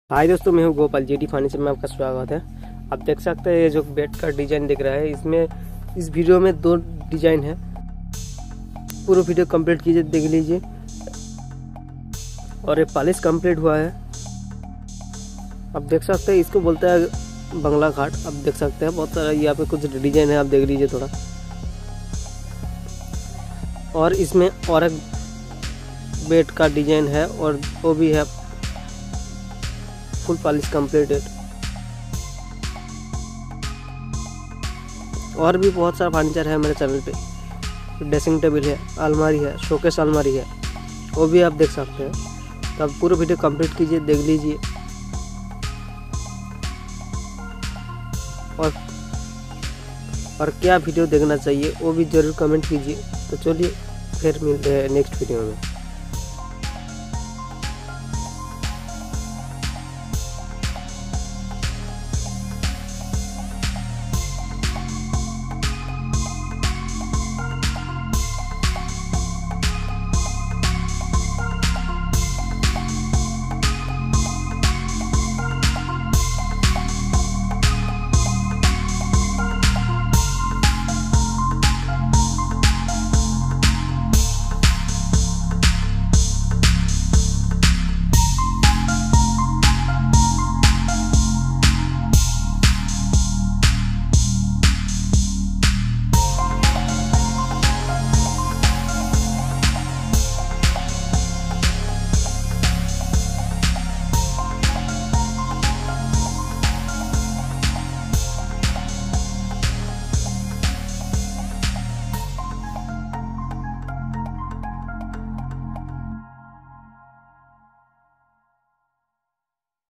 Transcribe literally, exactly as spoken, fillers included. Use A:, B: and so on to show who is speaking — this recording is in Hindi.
A: हाय दोस्तों, मैं हूं गोपाल। जीडी फर्नीचर में आपका स्वागत है। आप देख सकते हैं ये जो बेड का डिजाइन दिख रहा है, इसमें इस वीडियो में दो डिजाइन है। पूरा वीडियो कंप्लीट कीजिए, देख लीजिए। और ये पॉलिश कंप्लीट हुआ है। आप देख सकते हैं, इसको बोलते हैं बंगला घाट। आप देख सकते हैं बहुत सारा यहाँ पे कुछ डिजाइन है, आप देख लीजिए थोड़ा। और इसमें और एक बेड का डिजाइन है और वो भी है फुल पॉलिश कंप्लीटेड। और भी बहुत सारा फर्नीचर है मेरे चैनल पे। ड्रेसिंग टेबल है, अलमारी है, शोकेस अलमारी है, वो भी आप देख सकते हैं। तो आप पूरा वीडियो कंप्लीट कीजिए, देख लीजिए। और और क्या वीडियो देखना चाहिए वो भी ज़रूर कमेंट कीजिए। तो चलिए फिर मिलते हैं नेक्स्ट वीडियो में।